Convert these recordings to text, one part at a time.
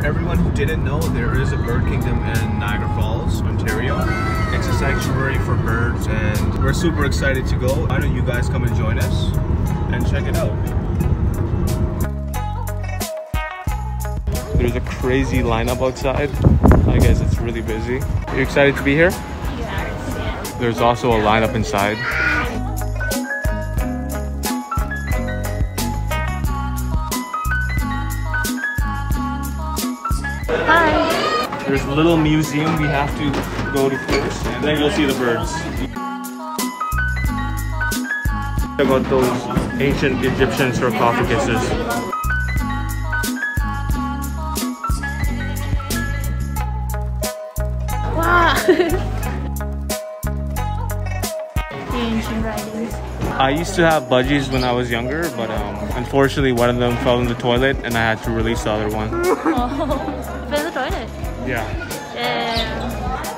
everyone who didn't know, there is a bird kingdom in Niagara Falls, Ontario. It's a sanctuary for birds and we're super excited to go. Why don't you guys come and join us and check it out. There's a crazy lineup outside. I guess it's really busy. Are you excited to be here? Yes. There's also a lineup inside. Hi. There's a little museum we have to go to first, and then you'll see the birds. Check out those ancient Egyptian sarcophaguses. Wow. The ancient writings. I used to have budgies when I was younger, but unfortunately one of them fell in the toilet and I had to release the other one. Oh, fell in the toilet? Yeah. Damn.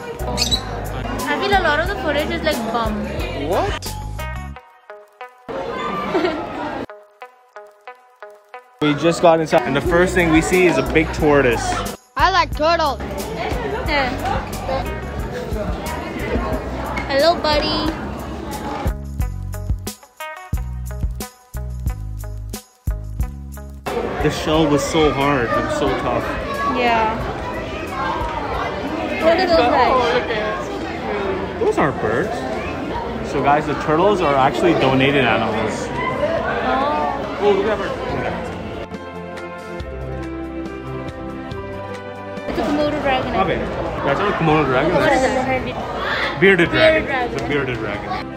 I feel a lot of the footage is like bum. What? We just got inside and the first thing we see is a big tortoise. I like turtles. Yeah. Hello, buddy. The shell was so hard, it was so tough. Yeah. What are those guys? Those aren't birds. So guys, the turtles are actually donated animals. Oh. Oh, look at that bird. It's a Komodo dragon. Okay. That's not a Komodo dragon. What is That's it? bearded dragon. Dragon. It's a bearded dragon.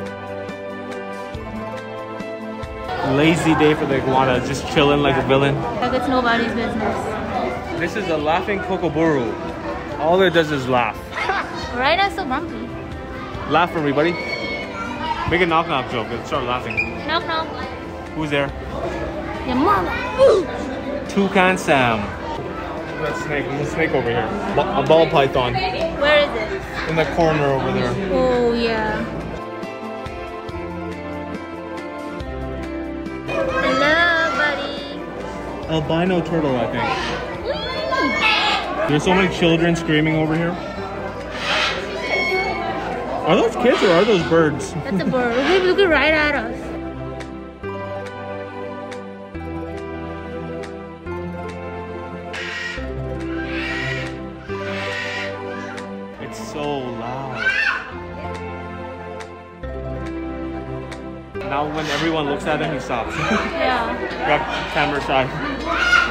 Lazy day for the iguana, just chilling like a villain. Like it's nobody's business. This is a laughing kookaburra. All it does is laugh. Right now, so bumpy. Laugh for me, buddy. Make a knock-knock joke and start laughing. Knock, knock. Who's there? Your mama. Toucan Sam. That snake. There's a snake over here. A ball python. Where is it? In the corner over there. Oh, yeah. Hello, buddy. Albino turtle, I think. There's so many children screaming over here. Are those kids or are those birds? That's a bird. He's looking right at us. It's so loud. Now when everyone looks at him, he stops. Yeah. Got camera shy.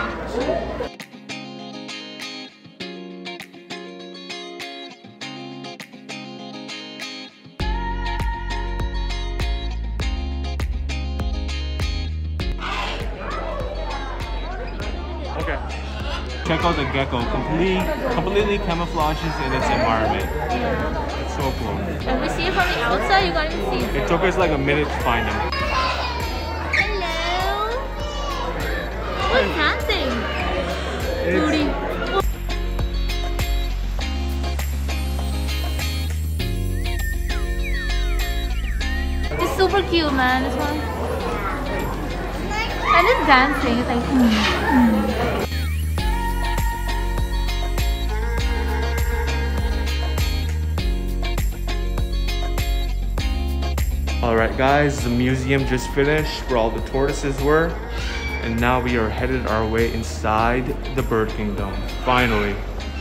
Okay. Check out the gecko. Completely camouflages in its environment. Yeah. It's so cool. If we see it from the outside, you can't even see it. It took us like a minute to find him. Hello. Who's dancing? Booty. It's super cute, man. This one. And it's dancing. It's like. Alright guys, the museum just finished where all the tortoises were. And now we are headed our way inside the bird kingdom. Finally.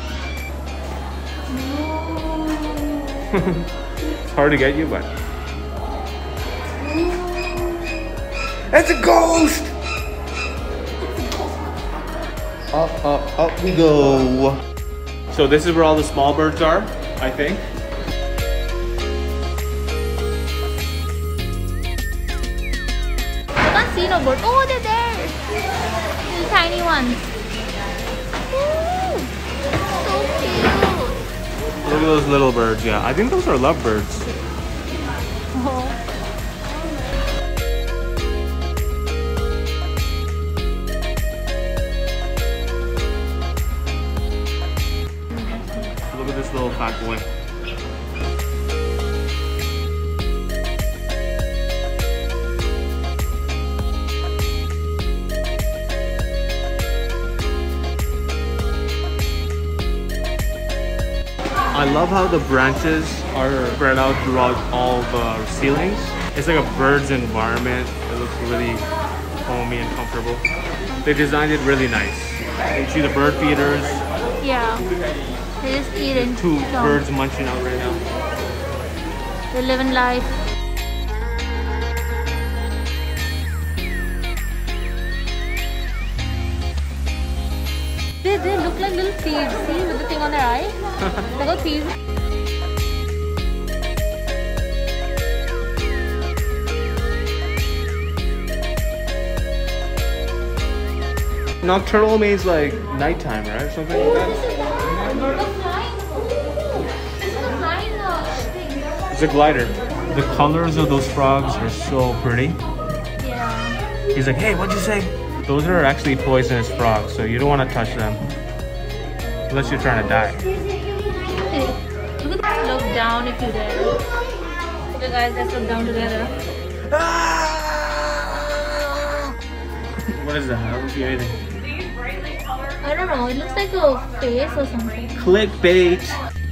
It's hard to get you, but... It's a ghost! Up we go. So this is where all the small birds are, I think. See no bird. Oh, they're there. Little tiny ones. Ooh, so cute. Look at those little birds. Yeah, I think those are lovebirds. Oh. Look at this little fat boy. love how the branches are spread out throughout all the ceilings. It's like a bird's environment. It looks really homey and comfortable. They designed it really nice. You see the bird feeders. Yeah. They're just eating. Two birds munching out right now. They're living life. They look like little thieves. See, with the thing on their eye? They go thieves. Nocturnal means like nighttime, right? Something like that. It's a glider. The colors of those frogs are so pretty. Yeah. He's like, hey, what'd you say? Those are actually poisonous frogs, so you don't want to touch them. Unless you're trying to die. Look at that. Look down if you dare. Okay guys, let's look down together. What is that? I don't see anything. I don't know, it looks like a face or something. Clickbait.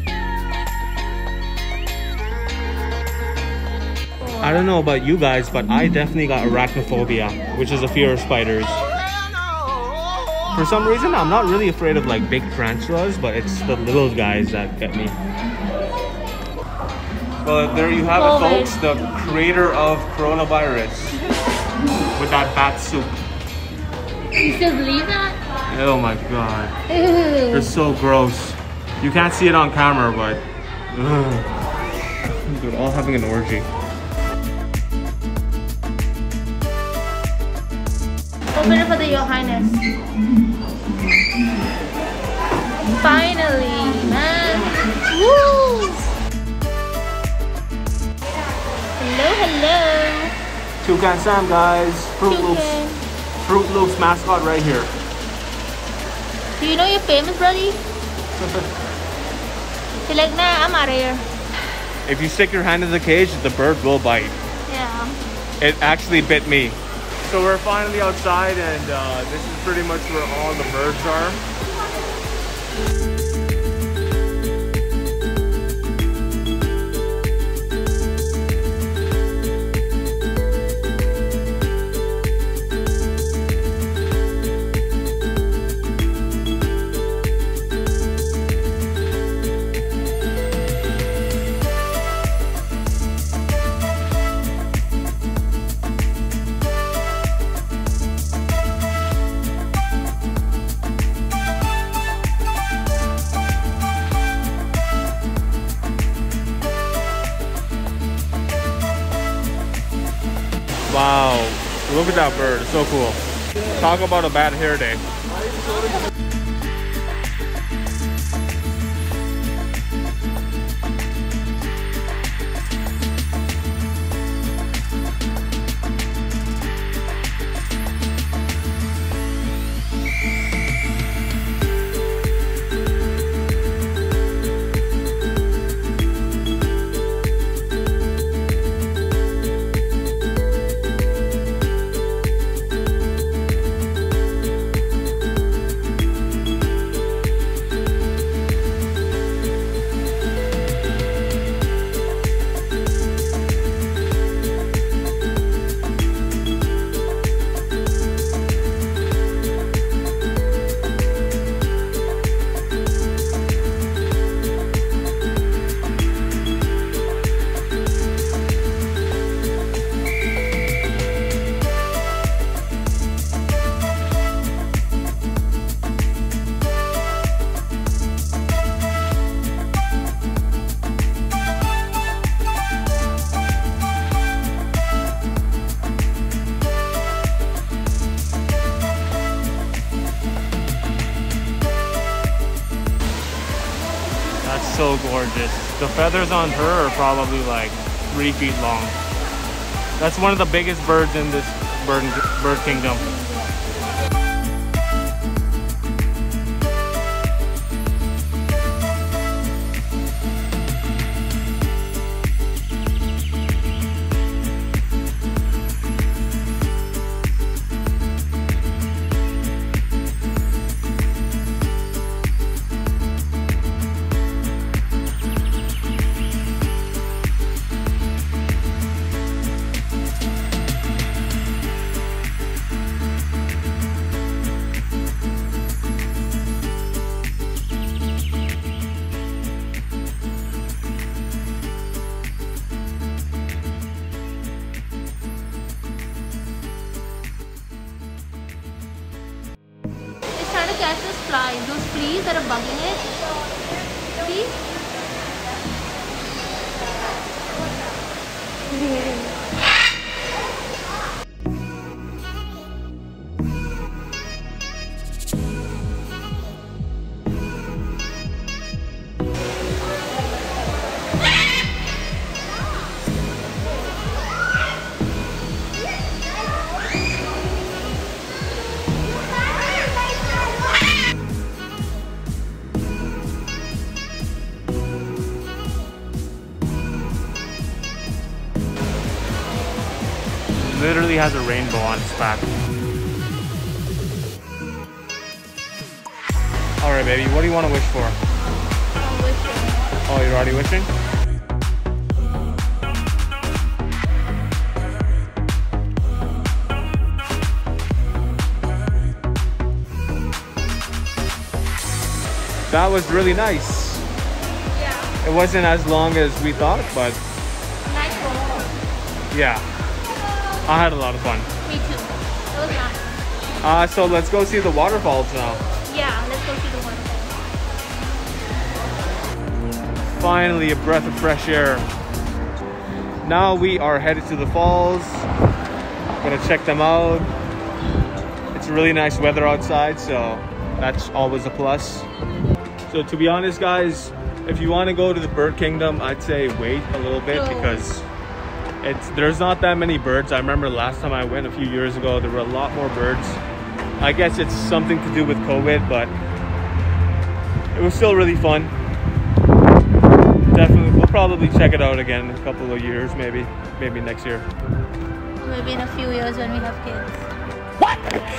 I don't know about you guys, but I definitely got arachnophobia, which is a fear of spiders. For some reason, I'm not really afraid of like big tarantulas, but it's the little guys that get me. But there you have it, folks, the creator of coronavirus with that bat soup. You still believe that? Oh my god. They're so gross. You can't see it on camera, but they're all having an orgy. Open it for Your Highness. Finally, man. Woo! Hello, hello. Toucan Sam, guys. Fruit Loops mascot right here. Do you know you're famous, buddy? You're like, nah, I'm out of here. If you stick your hand in the cage, the bird will bite. Yeah. It actually bit me. So we're finally outside, and this is pretty much where all the birds are. Wow, look at that bird, it's so cool. Talk about a bad hair day. So gorgeous. The feathers on her are probably like 3 feet long. That's one of the biggest birds in this bird kingdom. flies, those fleas that are bugging it. See? Literally has a rainbow on its back. Alright baby, what do you want to wish for? I'm wishing. Oh, you're already wishing? That was really nice. Yeah. It wasn't as long as we thought, but Nice roll. yeah. I had a lot of fun. Me too. It was nice. So let's go see the waterfalls now. Yeah, let's go see the waterfall. Finally, a breath of fresh air. Now we are headed to the falls. Gonna check them out. It's really nice weather outside, so that's always a plus. So to be honest, guys, if you want to go to the bird kingdom, I'd say wait a little bit because there's not that many birds. I remember last time I went a few years ago, there were a lot more birds. I guess it's something to do with COVID, but it was still really fun. Definitely, we'll probably check it out again in a couple of years, maybe next year. Maybe in a few years when we have kids. What?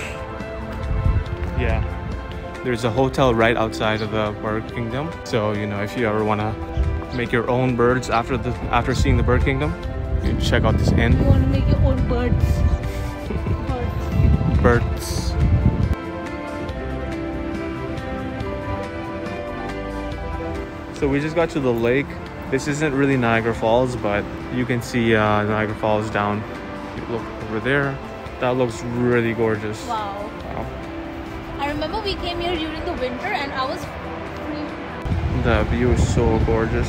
Yeah. There's a hotel right outside of the bird kingdom. So, you know, if you ever want to make your own birds after seeing the bird kingdom, you can check out this inn. You want to make your own birds. Birds. So we just got to the lake. This isn't really Niagara Falls, but you can see Niagara Falls down. You look over there. That looks really gorgeous. Wow. I remember we came here during the winter and I was freezing. The view is so gorgeous.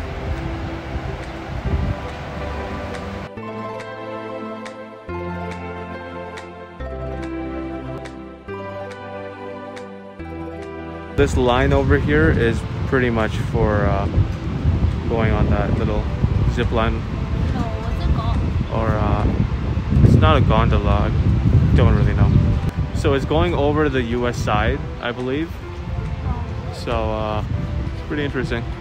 This line over here is pretty much for going on that little zip line. No, what's it called? Or it's not a gondola, I don't really know. So it's going over the US side, I believe. Oh. So pretty interesting.